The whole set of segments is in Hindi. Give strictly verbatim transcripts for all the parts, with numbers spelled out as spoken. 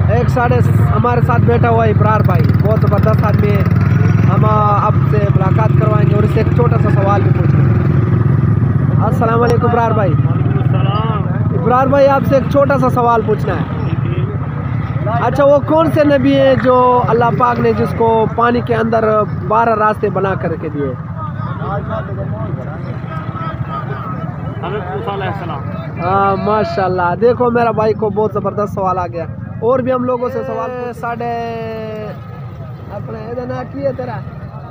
एक साढ़े हमारे साथ बैठा हुआ है इब्रार भाई, बहुत ज़बरदस्त आदमी है। हम आपसे मुलाकात करवाएंगे और इससे एक छोटा सा सवाल भी पूछेंगे। अस्सलाम वालेकुम इब्रार भाई। इब्रार भाई आपसे एक छोटा सा सवाल पूछना है। अच्छा, वो कौन से नबी हैं जो अल्लाह पाक ने जिसको पानी के अंदर बारह रास्ते बना करके दिए? हाँ माशाल्लाह, देखो मेरा भाई को बहुत ज़बरदस्त सवाल आ गया। और भी हम लोगों से सवाल साढ़े अपने इधर की है तेरा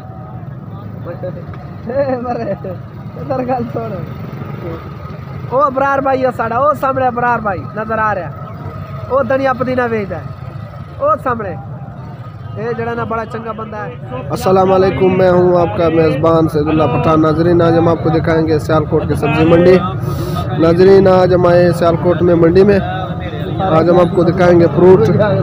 इधर गल छोड़। ओ अबरार भाई है साढ़ा, ओ सामने अबरार भाई नजर आ रहा, ओ धनिया पुदीना वेचदा है, ओ सामने ये जड़ा ना बड़ा चंगा बंदा है। अस्सलाम वालेकुम, मैं हूँ आपका मेज़बान सैदुल्लाह पठान। नाजरीन, आज हम आपको दिखाएंगे सियालकोट की सब्ज़ी मंडी। नाजरीन, आज हम आए सियालकोट में मंडी में। आज हम आपको दिखाएंगे फ्रूट,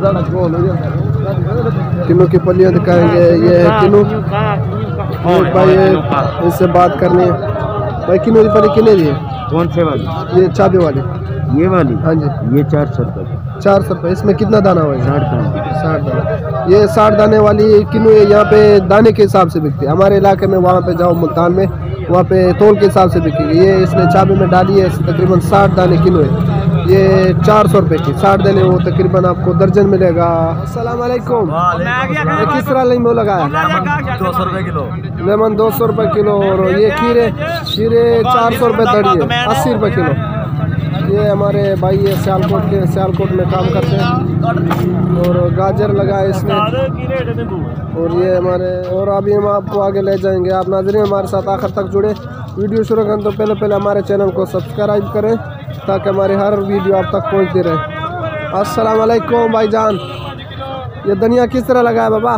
किन्नू की पलियाँ दिखाएंगे। ये है किन्नू भाई, इससे बात करनी है भाई। किन्नू की पली कितने दी है? कौन से वाली? ये चाबी वाली, ये वाली? हाँ जी, ये चार सौ रुपये। चार सौ रुपये। इसमें कितना दाना होगा? साठ दाने। साठ दाना। ये साठ दाने वाली किन्नू यहाँ पे दाने के हिसाब से बिकती है। हमारे इलाके में वहाँ पे जाओ मुल्तान में, वहाँ पे तोल के हिसाब से बिकेगी। ये इसने चाबी में डाली है, तकरीबन साठ दाने किलो है। ये चार सौ रुपये की साठ दाने, वो तकरीबन आपको दर्जन मिलेगा। अस्सलाम वालेकुम। किस तरह लेमन लगाया? दो सौ रुपये किलो। लेमन दो सौ रुपये किलो। और ये खीरे खीरे चार सौ रुपये दड़ी है, अस्सी रुपये किलो। ये हमारे भाई है सियालकोट के, सियालकोट में काम करते हैं। और गाजर लगा है इसमें। और ये हमारे, और अभी हम आपको आगे ले जाएंगे। आप नाज़रीन हमारे साथ आखिर तक जुड़े। वीडियो शुरू करें तो पहले पहले हमारे चैनल को सब्सक्राइब करें ताकि हमारी हर वीडियो आप तक पहुंचती रहे। अस्सलाम वालेकुम भाईजान। ये धनिया किस तरह लगा है बाबा?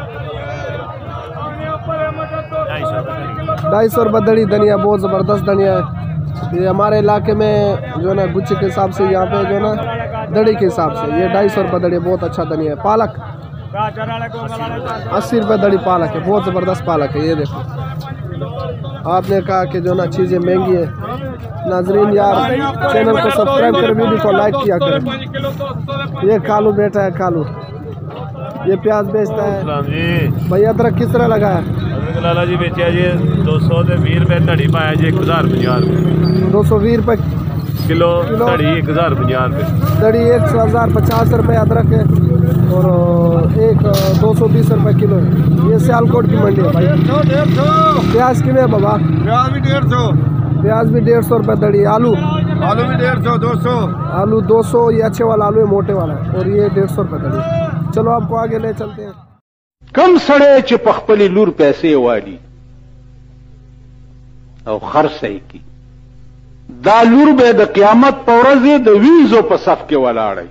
ढाई सौ रुपये दड़ी धनिया, बहुत ज़बरदस्त धनिया है। ये हमारे इलाके में जो ना गुच्छे के हिसाब से, यहाँ पे जो ना दड़ी के हिसाब से ये ढाई सौ रुपये दड़ी, बहुत अच्छा धनिया है। पालक अस्सी रुपये दड़ी पालक है, बहुत ज़बरदस्त पालक है। ये देखो, आपने कहा कि जो ना चीज़ें महंगी है। नाजरीन यार, चैनल को सब्सक्राइब करें, वीडियो को लाइक किया करें। ये कालू बेटा है, कालू ये प्याज बेचता है। भैया अदरक किस तरह लगा है? लाला जी बेचा जी दो सौ भी रुपये धड़ी पाया जी, एक हज़ार पंजाह रुपये। दो सौ बीस रुपये किलो धड़ी, एक हज़ार पंजाह रुपये दड़ी, एक हज़ार पचास रुपये अदरक है। और एक दो सौ बीस रुपये किलो है। ये सियालकोट की मंडी है भाई। प्याज कितने है बाबा? प्याज भी डेढ़ सौ। प्याज भी डेढ़ सौ रुपये दड़ी। आलू आलू भी डेढ़ सौ, दो सौ। आलू दो सौ, ये अच्छे वाला आलू है, मोटे वाला है। और ये डेढ़ सौ रुपये दड़ी। चलो आपको आगे ले चलते हैं। कम सड़े च पखपली लूर पैसे वाली और खरसई की दालूर बे द क्यामत पौरजे द वीजो पसफ के वाला अड़ई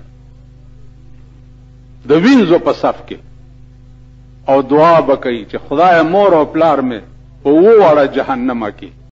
द वीजो पसफ के और दुआ बकई च खुदा मोर और प्लार में वो वाड़ा जहन्नमा की।